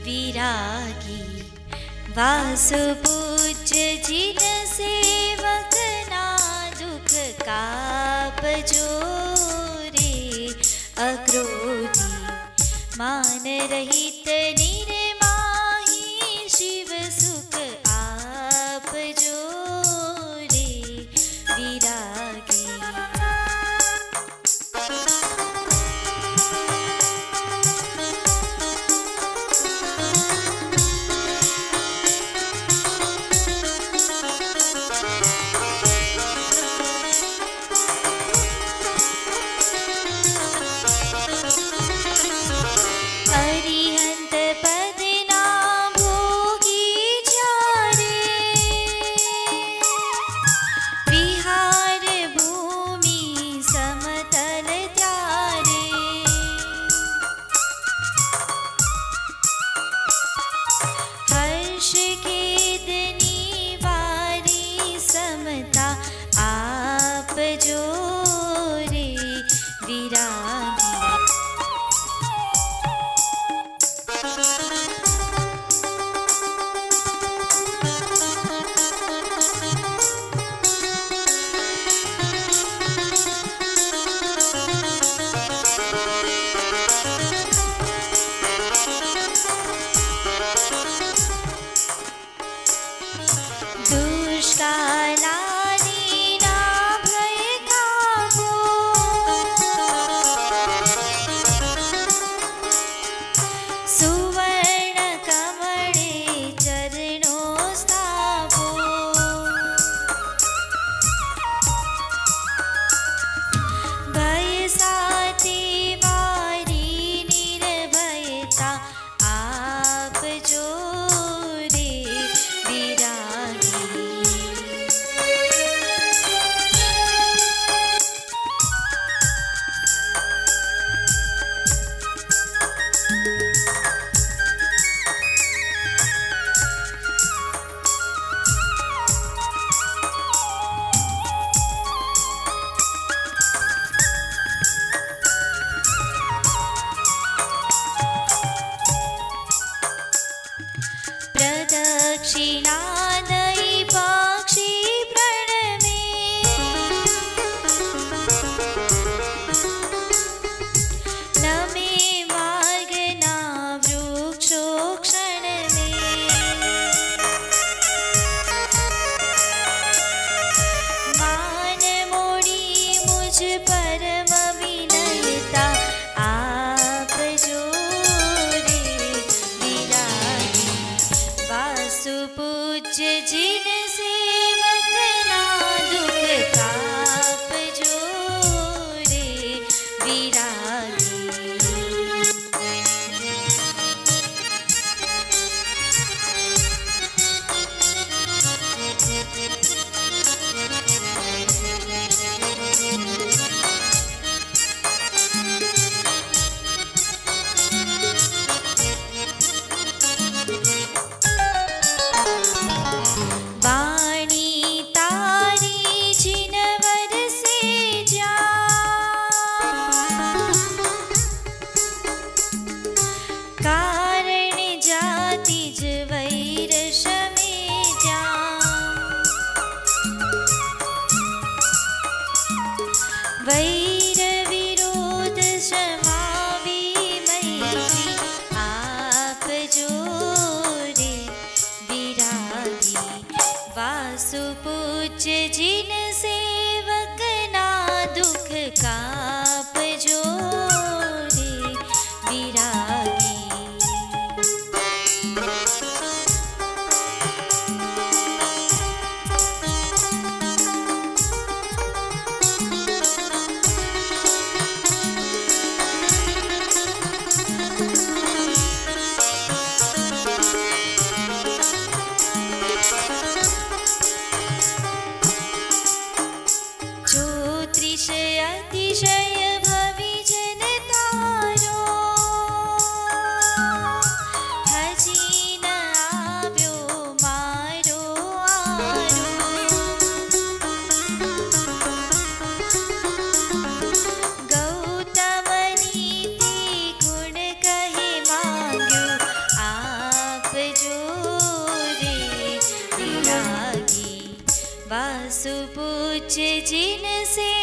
विरागी वासुपूज्य जिन सेवक ना दुख कापजो रे। अक्रोधी मान रहित निर्माही शिव सुख आपजो रे। विरागी अरिहंत पद ना भोगी जारे। विहार भूमि समतल त्यारे। हर्ष खेद निवारी समता आप जो रे। विरागी दुष्कालानि ना भय खावो। सुवर्ण कमळे चरणो स्थापो। भय साथे वारी निर्भयता आप जो रे। विरागी प्रदक्षिणा दई पक्षी प्रणमे। नमे मार्ग ना वृक्षो क्षण में। मान मोड़ी मुझ परम विनयता आप जो रे। विरागी वासुपूज्य जिन सेवक ना दुख कापजो रे। विरागी वाणी तारी जिनवर से जा। कारण जाति वैर शमे जा। वैर विरोध समावी मैत्री आप जो रे। विरागी वासुपूज्य जिन सेवक ना दुख कापजो रे। विरागी सुपूज्य जिन से